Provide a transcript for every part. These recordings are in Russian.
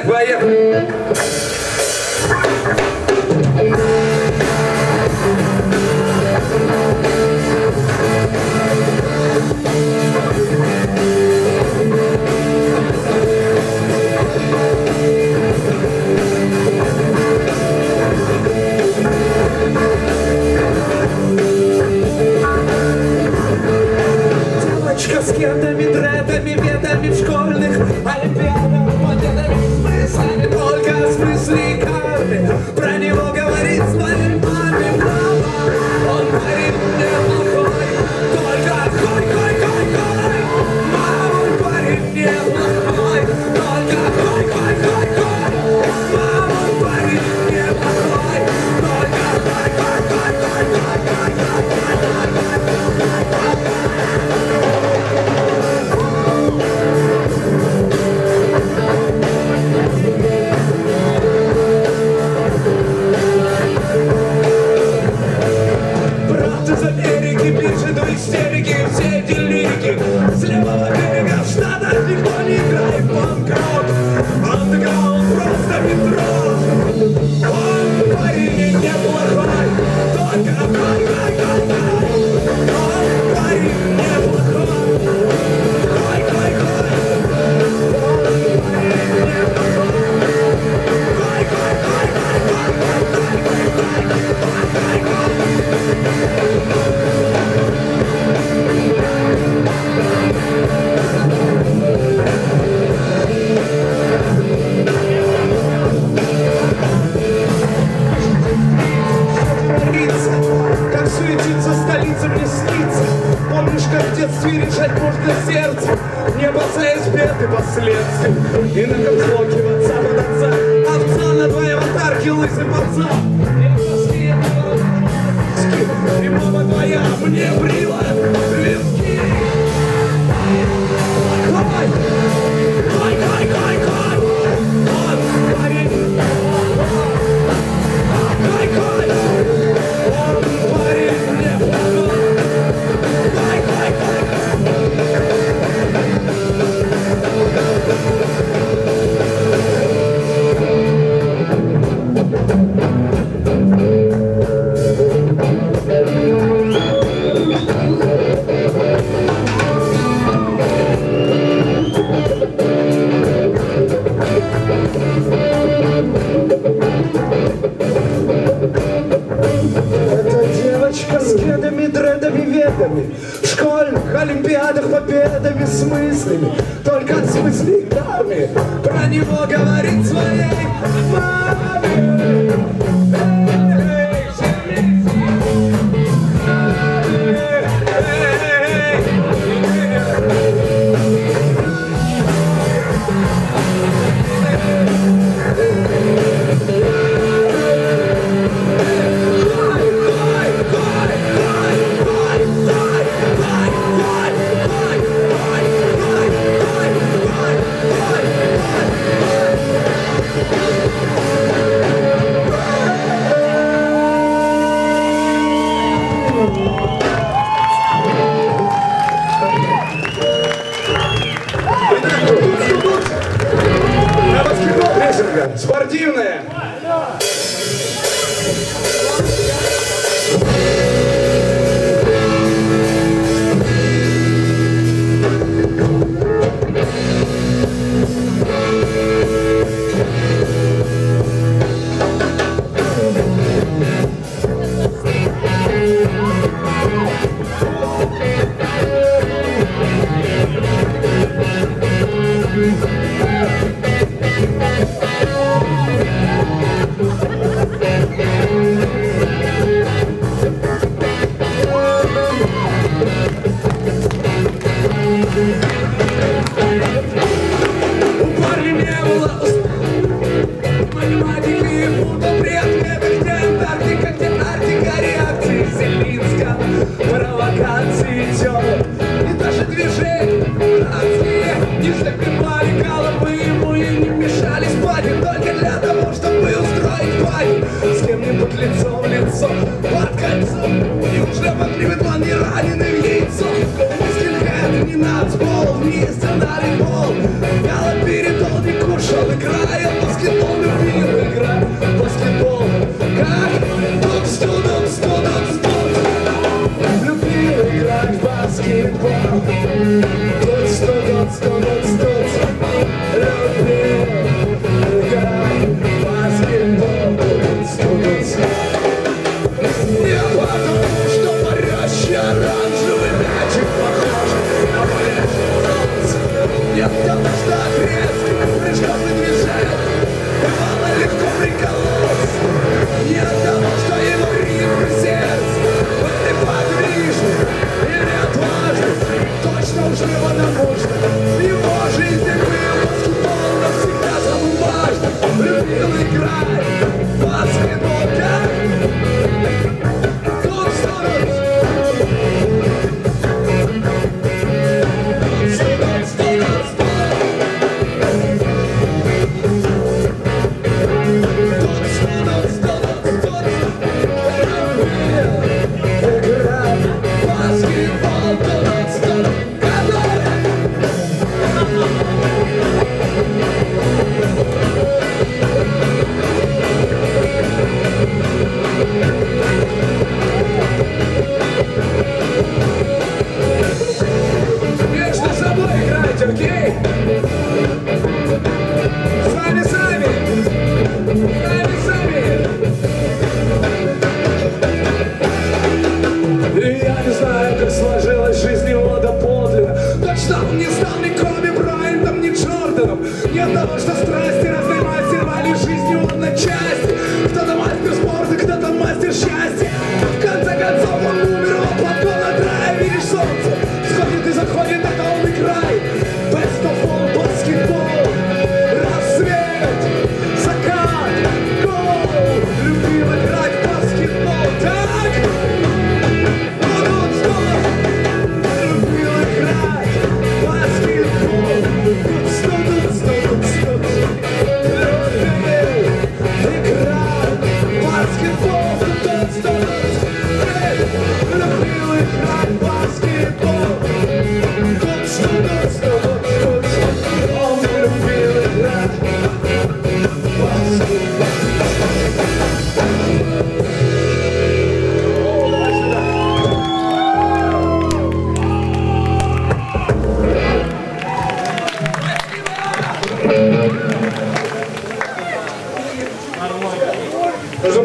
Так, поехали. Девочка с кентами, дредами, ведами в школьных олимпиадах, победами, смыслами, только в смысле карты. Про него говорит своей маме мама. Он парень неплохой, только хой-хой-хой-хой. Мама, он парень неплохой, только хой-хой-хой-хой. Мама, он парень неплохой, только хой-хой-хой-хой-хой-хой-хой-хой-хой. Из Америки пишет до истерики все эти лирики. С левого берега в Штатах никто не играет панк-рок. Андеграунд просто метро. Он парень неплохой, только хой-хой-хой-хой. Он парень неплохой, хой-хой-хой. Он парень неплохой, как суетится столица, мне снится. Помнишь, как в детстве решать можно сердце, не опасаясь бед и последствий. И на капслоке в отца под отца, овца на твоей аватарке лысый пацан. И мама твоя мне брила виски. Хай, хай, хай, хай, хай. Он парень. Хай, хай. Он парень неплохой. Хай, хай, хай, с кедами, дредами, ведами, в школьных олимпиадах, победами, смыслями, только от смысликами. Про него говорит своей маме. Спортивная. Провокации идет, и даже движения адские не загребали головы ему и не мешали спать, и только для того, чтобы устроить пати с кем-нибудь лицом в лицо, под кольцом, и уже поднимет он не раненый в яйцо. Скинхед не нацпол, вместе на волейбол, Галоперидол не кушал, играя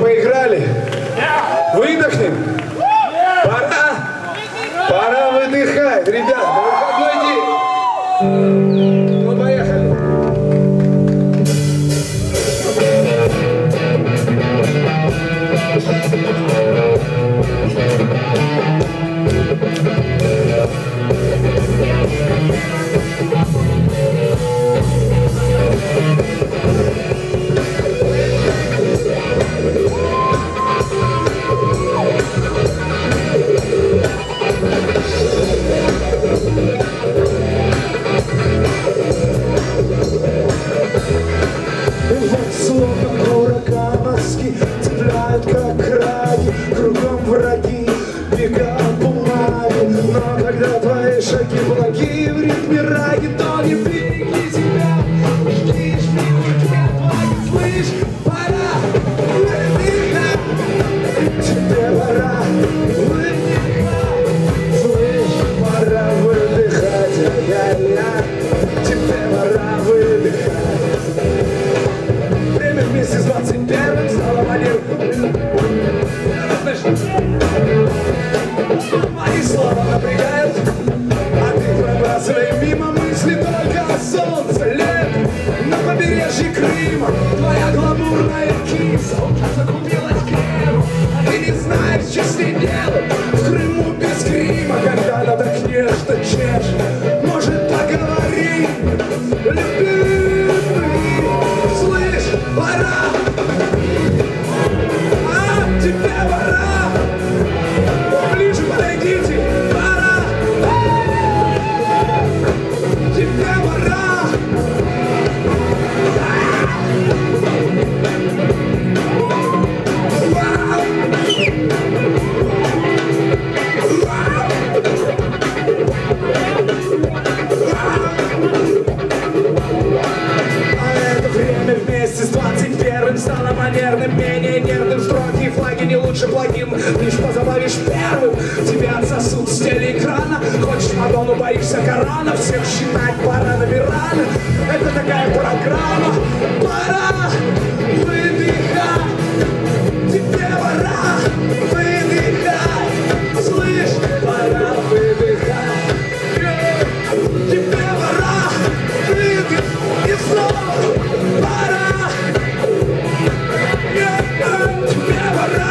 поиграли? Выдохнем? Пора? Пора выдыхать, ребят, на выходной день. Ну, поехали. Цепляют как краги, кругом враги, бегают бумаги. Но когда твои шаги благие в ритме раги, то не береги себя, жди, жди, слышь, пора выдыхать, тебе пора выдыхать, слышь, пора выдыхать, я, тебе пора выдыхать. Время вместе с 21-м стало манерой. Мои слова напрягают, а ты пробрасывай мимо мысли только о солнце, лет на побережье Крыма. Твоя гламурная киса закупилась кремом, а ты не знаешь, что с ней делать в Крыму без грима. Когда надохнешь, то чешь, может, поговорим, любимый, слышь, пора, а тебе пора. Ближе подойдите, пора, тебе пора. Вместе с 21-м стало манерным, менее нервным. Строгие флаги не лучше плагин, лишь позабавишь первым. Тебя отсосут с телеэкрана. Хочешь Мадонну, боишься Корана. Всех считать пора набирать. Это такая программа. Пора выдыхать, тебе пора выдыхать. Слышь, пора выдыхать, тебе пора выдыхать. И снова пора, тебе пора,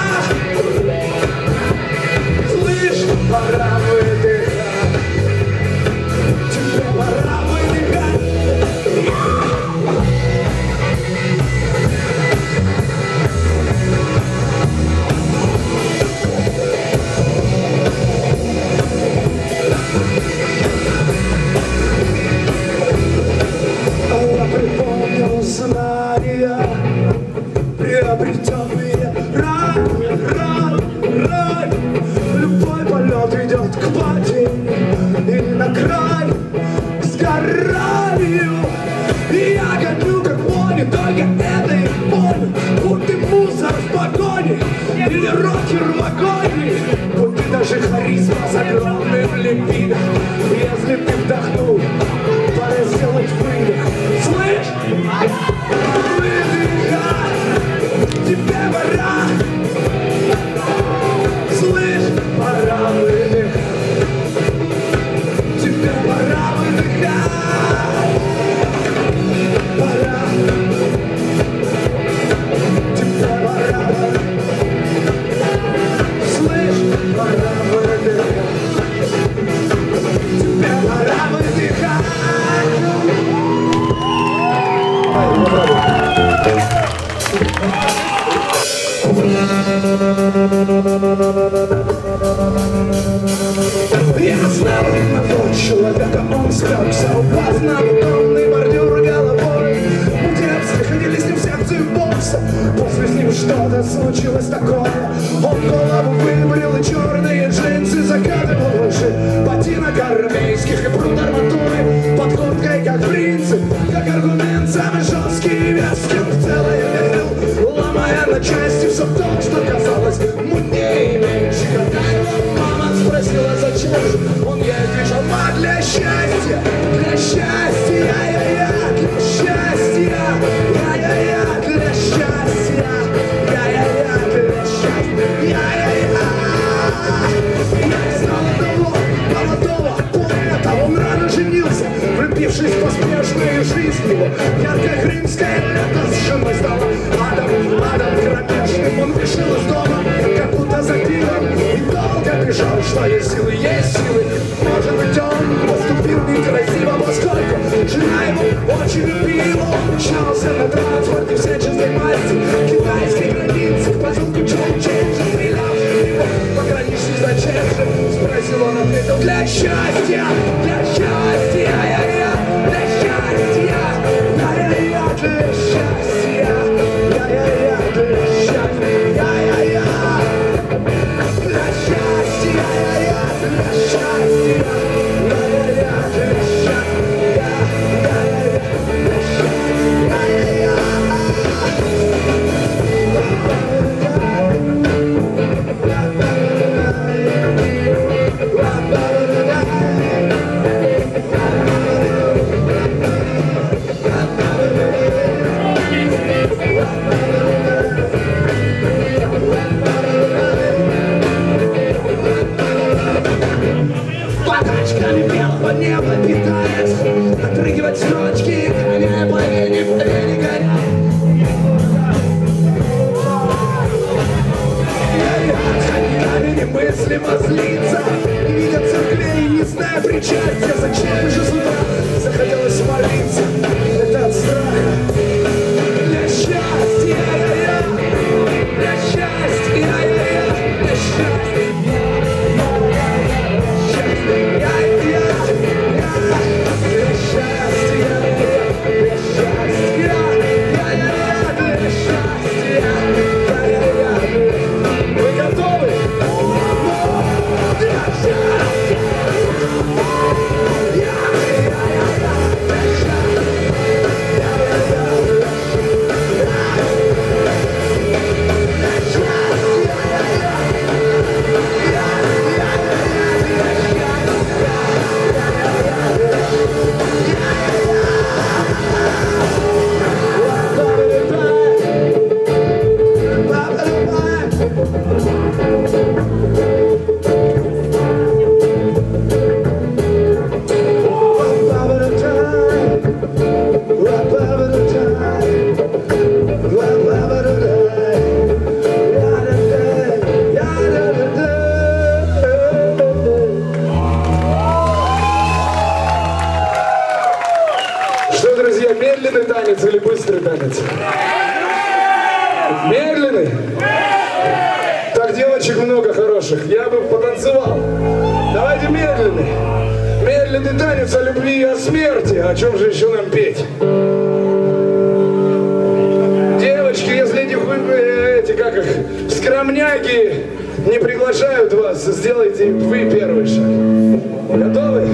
слышь, пора выдыхать, тебе пора выдыхать. Припомнил знания, приобретенные рай. Любой полет ведет к падению и на край сгораю. И я гоню как пони, только это и боль. Будь ты мусор в погоне или рокер в вагоне, будь ты даже харизма с огромным либидо. Если ты вдохнул, пора сделать выдох. Слышь, выдыхай, тебе пора. Слышь, пора выдыхать, тебе пора выдыхать. Пора, тебе пора. Слышь, пора выдыхать, тебе пора выдыхать. Я знал одного человека, он спекся, упав на бетонный бордюр головой. Мы в детстве ходили с ним в секцию бокса. После с ним что-то случилось такое. Он голову выбрил и черные джинсы закатывал выше ботинок армейских и пруд арматуры под курткой как принцип, как аргумент самый жесткий вес. В целое верил, ломая на части все то, что казалось мутнее и меньше. Когда его мама спросила, зачем же он ей отвечал: а для счастья, для счастья, я-я-я, для счастья, я-я-я, для счастья, я-я-я, счастья, я-я-я, для счастья, я-я-я, для счастья, я-я-я, для счастья, я-я-я, для счастья, я-я-я, для счастья, я-я-я. Подачками белого неба питаясь, отрыгивать строчки, гоняя по вене, гоняя. Немыслимо злиться, не видя церквей, не зная причастия. Зачем же с утра захотелось молиться? Это от страха. Для счастья, я-я-я, для счастья, я-я-я, для счастья, я-я-я, для счастья, для счастья, я-я-я, для счастья, я-я-я. Вы готовы? Что, друзья, медленный танец или быстрый танец? Медленный? Так, девочек много хороших, я бы потанцевал. Давайте медленный. Медленный танец о любви и о смерти. О чем же еще нам петь? Девочки, если эти как их, скромняки не приглашают вас, сделайте вы первый шаг. Готовы?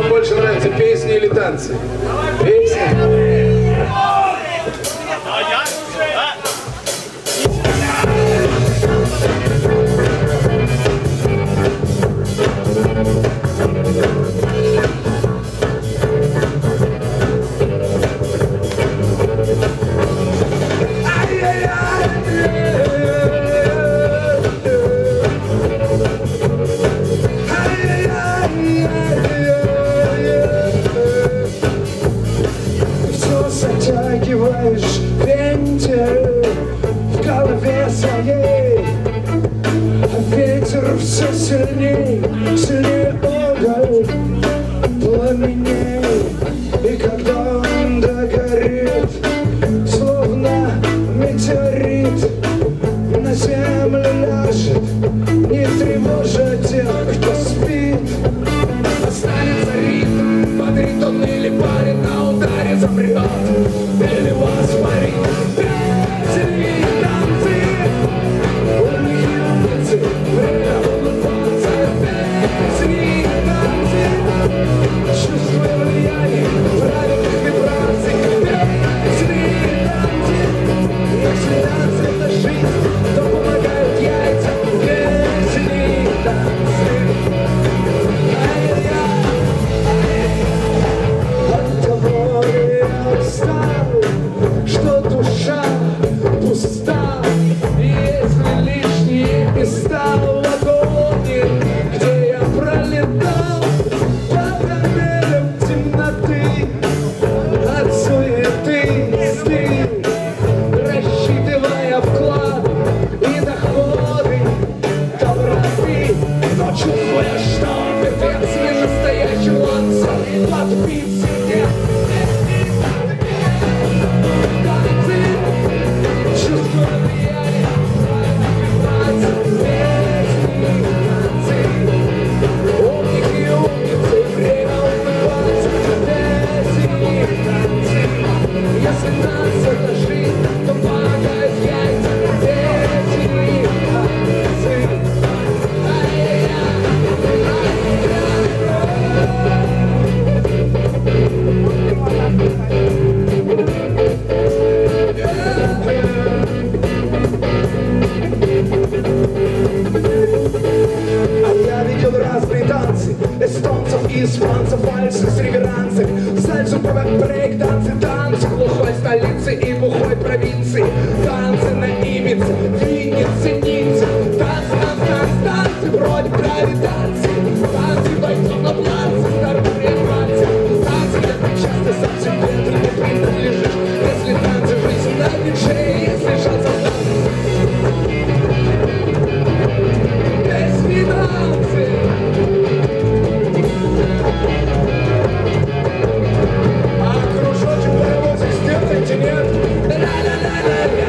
вам больше нравится, песни или танцы? Песни? Затягиваешь вентиль в голове своей, а ветер все сильней, сильнее уголь пламеней. И когда он догорит, словно метеорит, на землю ляжет, не тревожа тех, кто спит. Останется ритм, бодрит он или парит, на ударе замрет, или воспарит. Песни, танцы, у них умницы, время улыбаться. Песни, танцы, чувствуя влияние правильных вибраций. Песни, танцы, если танцы это жизнь, то помогают яйца. Песни, танцы. Что душа пуста, если лишние места в вагоне, где я пролетал по тоннелям темноты, от суеты стыль, рассчитывая вклад и доходы доброты, но чувствуя, что мертвец не настоящий ланцет подбит сердец. Если нас это жизнь, то помогает яйца. Песни, танцы. Я видел разные танцы, эстонцев и испанцев, вальсы с реверансами, сальсу, брейк-танцы, танцы глухой столицы и бухой провинции, танцы на Ибице, Виннице, Ницце, танцы, вроде гравитации, танцы бойцов на плаце, старых реанимаций, танцы, где ты часто сам себе ты не принадлежишь, если танцы жизнь на душе, если шанс остаться. Песни, танцы. А кружочек паровозик сделайте, нет? Ля-ля-ля-ля-ля.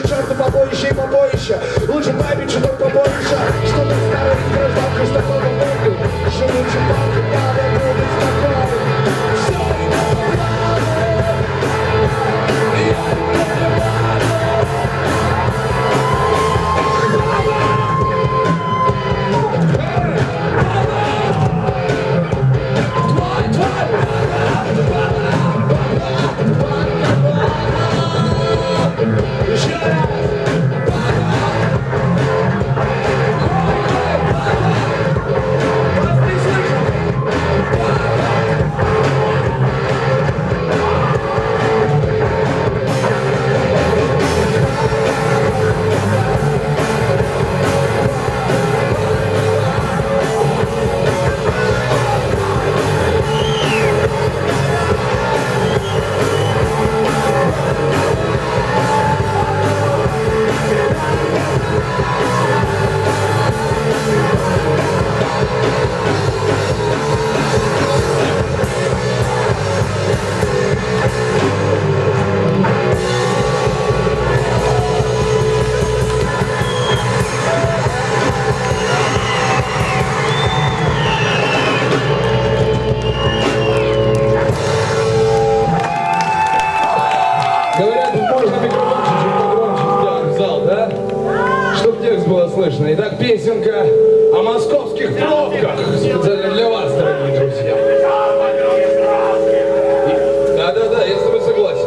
к черту побоище и побоище. Лучше память, чуток побоище. Что-то старое из гражданки с такой помогли. Еще лучше память, надо будет с такой. Все слышно. Итак, песенка о московских пробках. Специально для вас, дорогие друзья. Да-да-да, я с тобой согласен.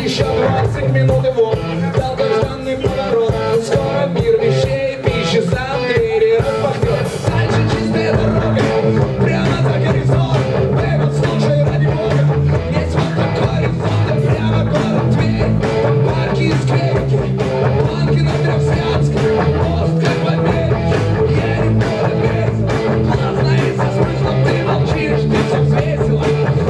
еще 20 минут его долгожданный поворот. Скоро мир вещей, пищи сам двери распахнет. Дальше чистая дорога, прямо за горизонт. Бэйб, слушай, ради бога, есть вот такой горизонт. И прямо город Тверь, там парки и скверики, банки на Трёхсвятске, мост как в Америке. Я не буду весело, классно и со смыслом. Ты молчишь, ты все взвесила.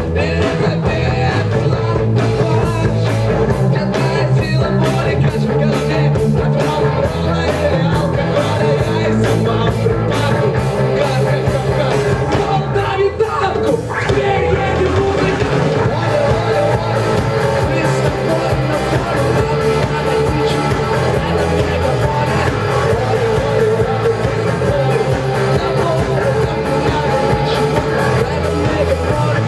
Сила боли, кач в голове, отвал, брала или алкоголя. Я и сама в припадку, как Кавказ, Молдавии танку. Теперь едем в Украину. Мы с тобой на поле, надо тычу, надо мегаполе. На поле, там надо тычу, надо мегаполе.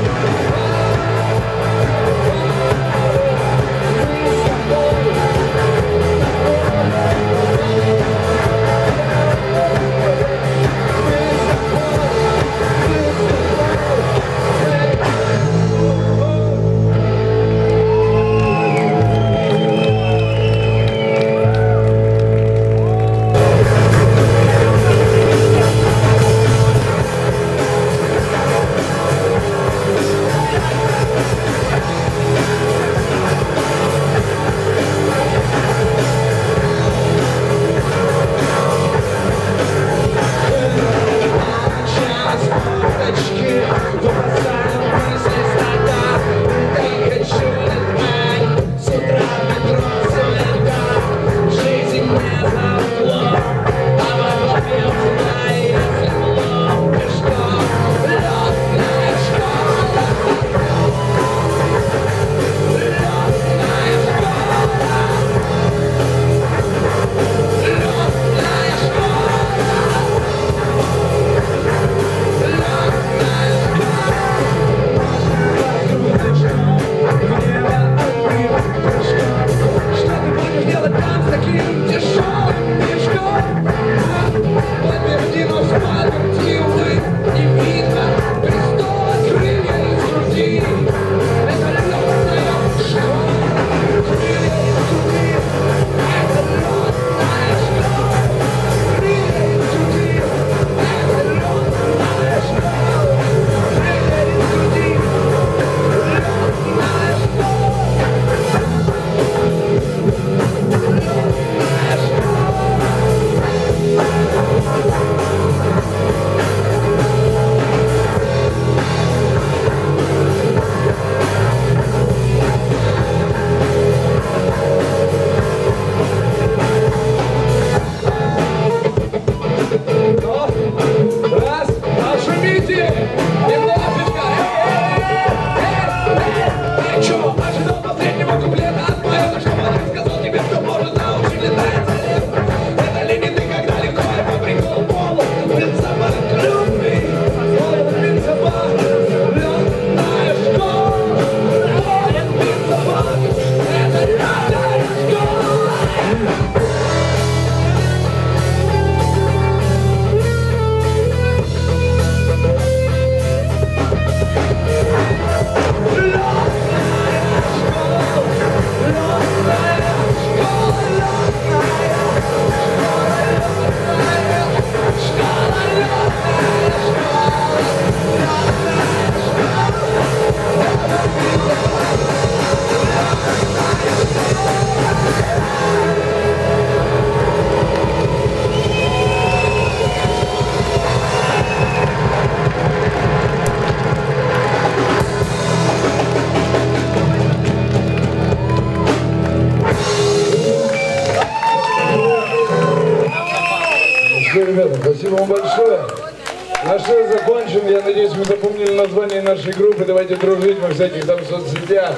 Ребята, спасибо вам большое. Наш шоу закончен. Я надеюсь, вы запомнили название нашей группы. Давайте дружить во всяких там соцсетях.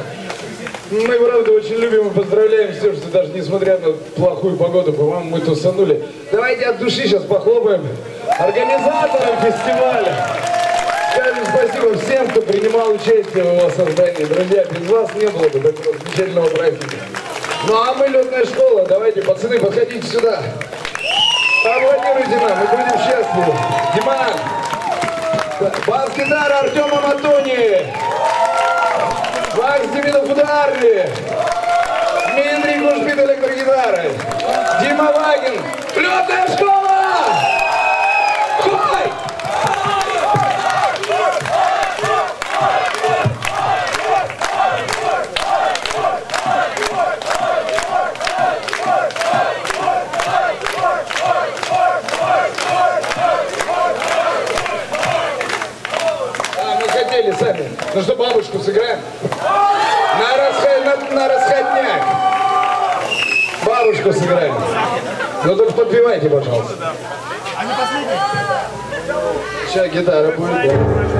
Мы, правда, очень любим и поздравляем всех, что даже несмотря на плохую погоду, по-моему, мы тусанули. Давайте от души сейчас похлопаем организаторам фестиваля. Скажем спасибо всем, кто принимал участие в его создании. Друзья, без вас не было бы такого замечательного праздника. Ну а мы летная школа. Давайте, пацаны, подходите сюда. Аплодируйте нам, мы будем счастливы. Диман, бас-гитара Артема Матони, Макс Демидов ударный, гитары. Дима Вагин, лётная школа! Хой! Сами. Ну что, бабушку сыграем? На расходняк. Бабушку сыграем. Ну только подпевайте, пожалуйста. Сейчас гитара будет.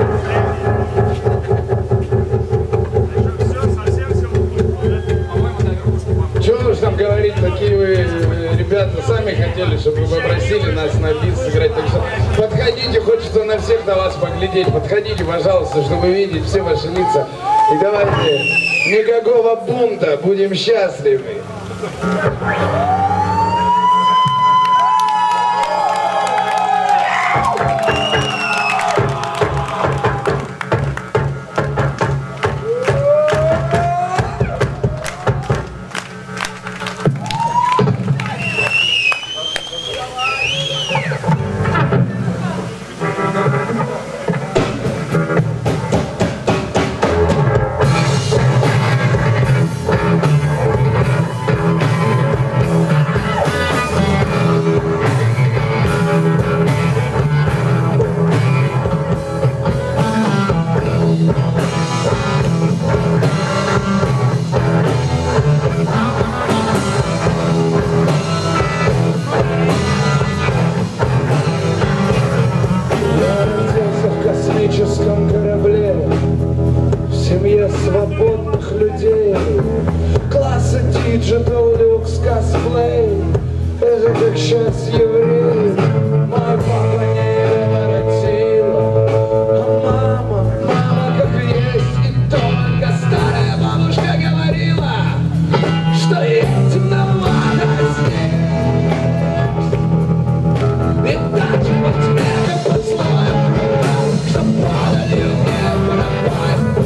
Чего уж там говорить, такие вы ребята сами хотели, чтобы вы попросили нас на бит сыграть. Так что подходите, хочется на всех на вас поглядеть. Подходите, пожалуйста, чтобы видеть все ваши лица. И давайте, никакого бунта, будем счастливы. Свободных людей, класса Digital Lux Cosplay. Это как сейчас еврей. Мой папа не воротила, а мама как есть. И только старая бабушка говорила, что есть темновато снег. И даже во тьме, как под слоем, что падали мне пропасть.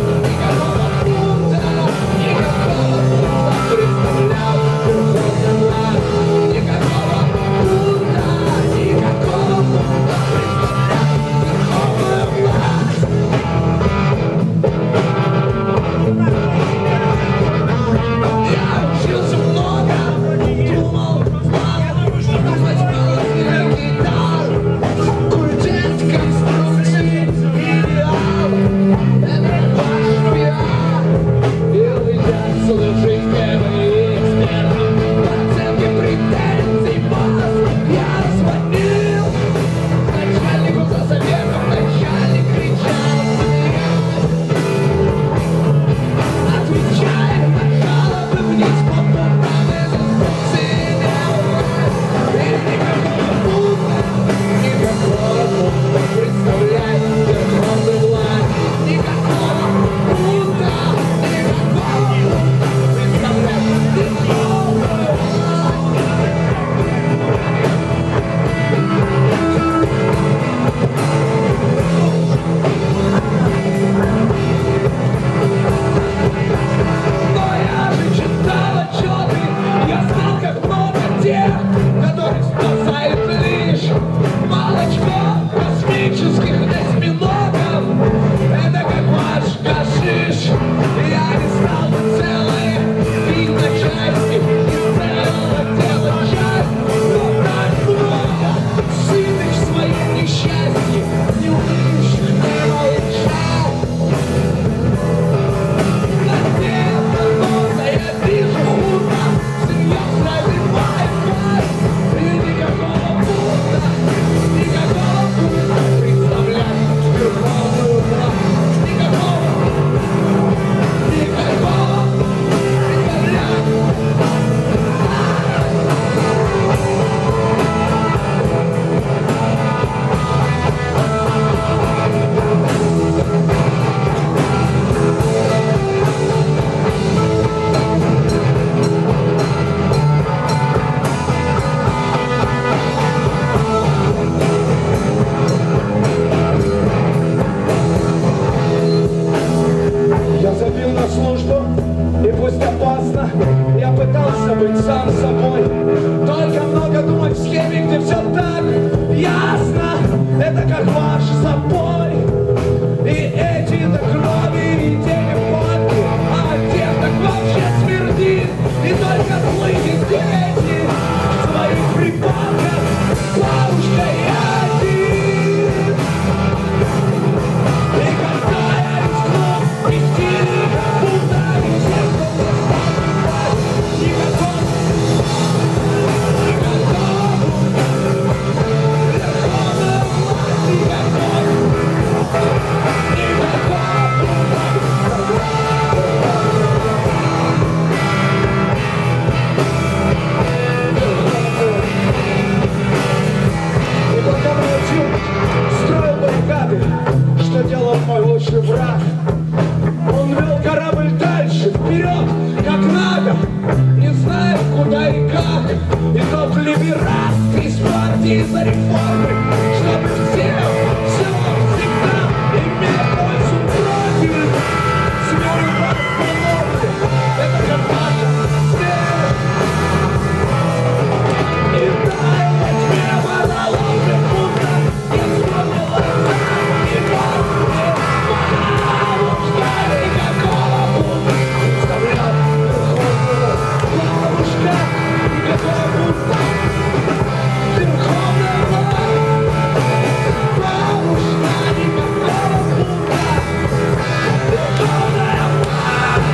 быть сам собой. Только много думать в схеме, где все так ясно. Это как ваш запой. И эти до крови, и те не фотки, а от тех так вообще смердит. И только злые дети в своих припадках бабушкой один. И когда я рискну идти, будто не всех, кто просто не готов, не готов, верховная власть не готов, не готов. И пока мой отец строил баррикады, что делал мой лучший враг, он вел корабль дальше, вперед, как надо, не зная куда и как. И тот либераст из партии за реформы, чтобы все всегда имели пользу против. Смерть постановки, это как наша смерть. И дай во тьме монологи, будто я вспомнила и помню, бабушка никакого будто. Вставлял верховного, бабушка никакого будто. Верховная власть, бабушка никакого будто. Верховная власть.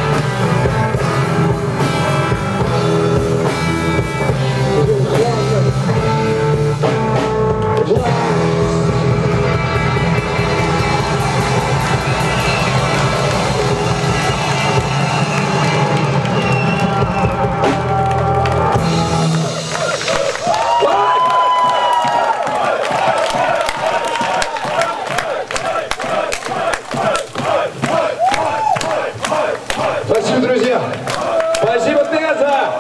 Спасибо, друзья. Спасибо, Теза.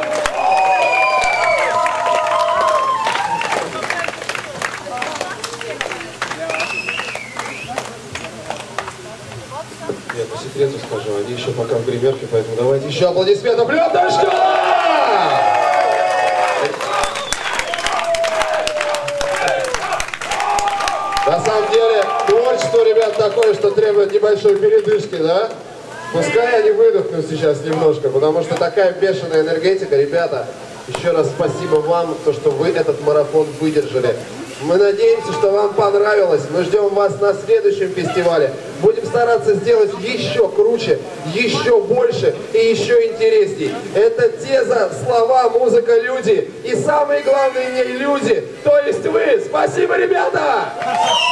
Я по секрету скажу, они еще пока в гримерке, поэтому давайте еще аплодисментов, Лёдочка! На самом деле, творчество, ребят, такое, что требует небольшой передышки, да? Пускай они выдохнут сейчас немножко, потому что такая бешеная энергетика, ребята. Еще раз спасибо вам, то, что вы этот марафон выдержали. Мы надеемся, что вам понравилось. Мы ждем вас на следующем фестивале. Будем стараться сделать еще круче, еще больше и еще интересней. Это Теза, слова, музыка, люди. И самые главные не люди, то есть вы. Спасибо, ребята!